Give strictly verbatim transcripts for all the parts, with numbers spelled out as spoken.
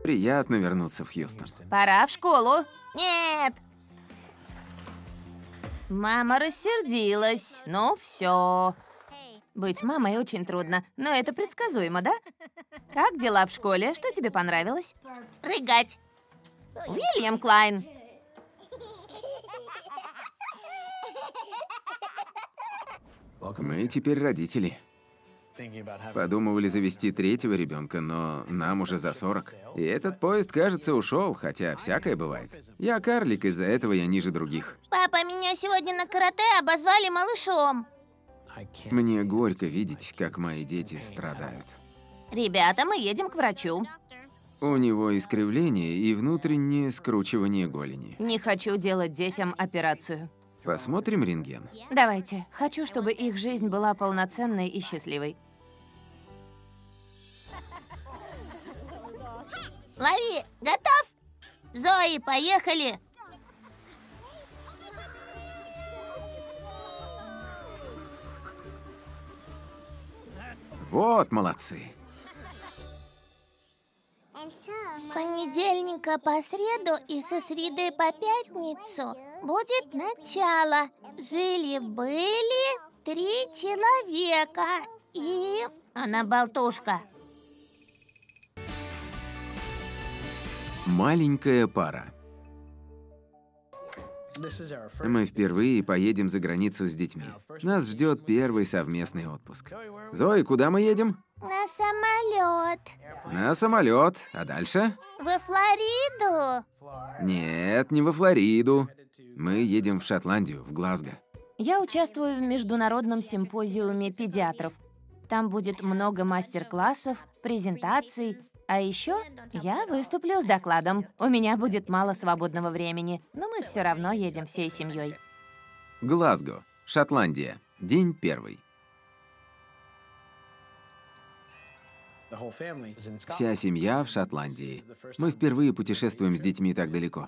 Приятно вернуться в Хьюстон. Пора в школу. Нет! Мама рассердилась. Ну все. Быть мамой очень трудно, но это предсказуемо, да? Как дела в школе? Что тебе понравилось? Прыгать. Уильям Клайн. Мы теперь родители. Подумывали завести третьего ребенка, но нам уже за сорок. И этот поезд, кажется, ушел, хотя всякое бывает. Я карлик, из-за этого я ниже других. Папа, меня сегодня на карате обозвали малышом. Мне горько видеть, как мои дети страдают. Ребята, мы едем к врачу. У него искривление и внутреннее скручивание голени. Не хочу делать детям операцию. Посмотрим рентген. Давайте. Хочу, чтобы их жизнь была полноценной и счастливой. Лови, готов? Зои, поехали! Вот молодцы. С понедельника по среду и со среды по пятницу будет начало. Жили-были три человека и... Она болтушка. Маленькая пара. Мы впервые поедем за границу с детьми. Нас ждет первый совместный отпуск. Зои, куда мы едем? На самолет. На самолет. А дальше? Во Флориду. Нет, не во Флориду. Мы едем в Шотландию, в Глазго. Я участвую в международном симпозиуме педиатров. Там будет много мастер-классов, презентаций. А еще я выступлю с докладом. У меня будет мало свободного времени, но мы все равно едем всей семьей. Глазго, Шотландия. День первый. Вся семья в Шотландии. Мы впервые путешествуем с детьми так далеко.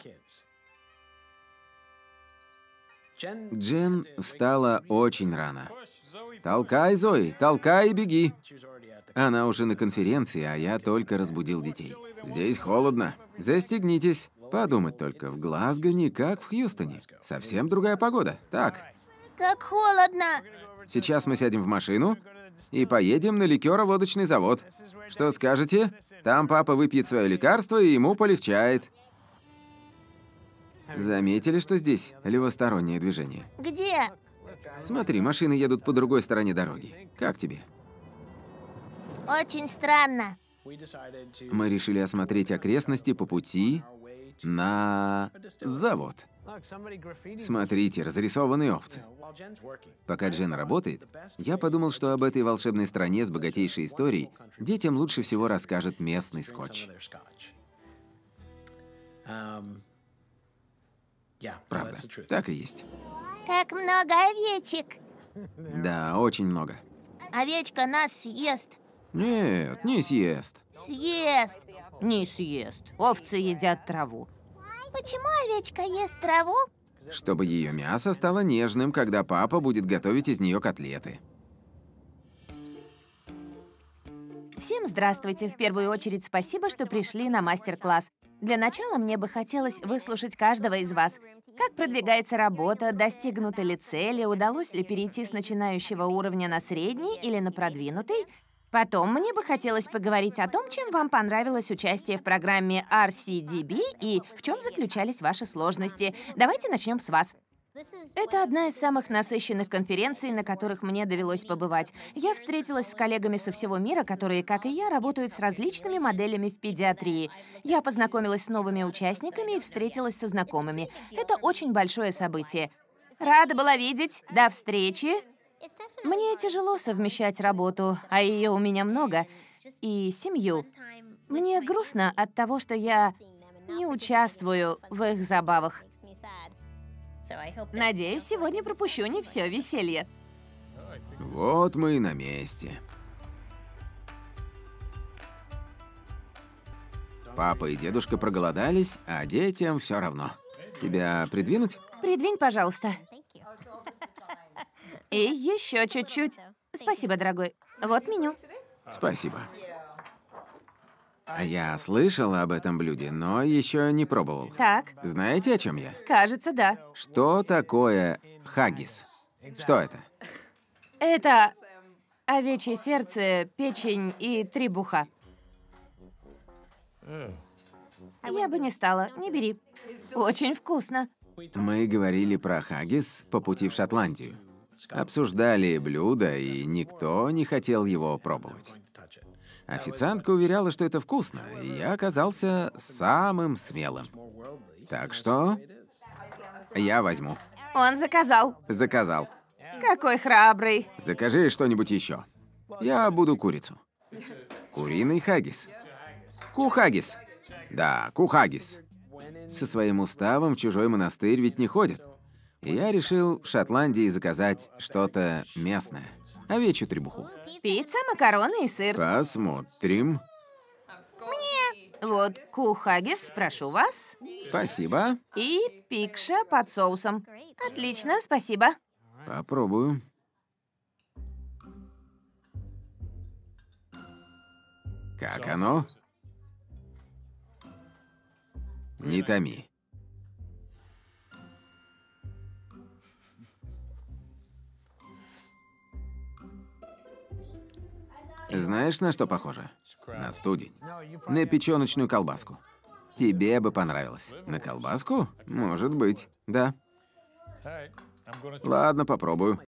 Джен встала очень рано. Толкай, Зои, толкай и беги. Она уже на конференции, а я только разбудил детей. Здесь холодно. Застегнитесь. Подумать только, в Глазго не как в Хьюстоне. Совсем другая погода. Так, Как холодно. сейчас мы сядем в машину и поедем на ликеро-водочный завод. Что скажете? Там папа выпьет свое лекарство, и ему полегчает. Заметили, что здесь левостороннее движение? Где? Смотри, машины едут по другой стороне дороги. Как тебе? Очень странно. Мы решили осмотреть окрестности по пути на завод. Смотрите, разрисованные овцы. Пока Джен работает, я подумал, что об этой волшебной стране с богатейшей историей детям лучше всего расскажет местный скотч. Правда, так и есть. Как много овечек. Да, очень много. Овечка нас съест. Нет, не съест. Съест. Не съест. Овцы едят траву. Почему овечка ест траву? Чтобы ее мясо стало нежным, когда папа будет готовить из нее котлеты. Всем здравствуйте. В первую очередь спасибо, что пришли на мастер-класс. Для начала мне бы хотелось выслушать каждого из вас. Как продвигается работа, достигнуты ли цели, удалось ли перейти с начинающего уровня на средний или на продвинутый? Потом мне бы хотелось поговорить о том, чем вам понравилось участие в программе ар си ди би и в чем заключались ваши сложности. Давайте начнем с вас. Это одна из самых насыщенных конференций, на которых мне довелось побывать. Я встретилась с коллегами со всего мира, которые, как и я, работают с различными моделями в педиатрии. Я познакомилась с новыми участниками и встретилась со знакомыми. Это очень большое событие. Рада была видеть. До встречи. Мне тяжело совмещать работу, а ее у меня много, и семью. Мне грустно от того, что я не участвую в их забавах. Надеюсь, сегодня пропущу не все веселье. Вот мы и на месте. Папа и дедушка проголодались, а детям все равно. Тебя придвинуть? Придвинь, пожалуйста. И еще чуть-чуть. Спасибо, дорогой. Вот меню. Спасибо. А я слышал об этом блюде, но еще не пробовал. Так, Знаете, о чем я? кажется, да. Что такое хаггис? Что это? Это овечье сердце, печень и требуха. Я бы не стала, не бери. Очень вкусно. Мы говорили про хаггис по пути в Шотландию. Обсуждали блюдо, и никто не хотел его пробовать. Официантка уверяла, что это вкусно, и я оказался самым смелым. Так что я возьму. Он заказал. Заказал. Какой храбрый. Закажи что-нибудь еще. Я буду курицу. Куриный хаггис. Кухаггис. Да, кухаггис. Со своим уставом в чужой монастырь ведь не ходят. И я решил в Шотландии заказать что-то местное. Овечью требуху. Пицца, макароны и сыр. Посмотрим. Вот кухаггис, прошу вас. Спасибо. И пикша под соусом. Отлично, спасибо. Попробую. Как оно? Не томи. Знаешь, на что похоже? На студень. На печёночную колбаску. Тебе бы понравилось. На колбаску? Может быть, да. Ладно, попробую.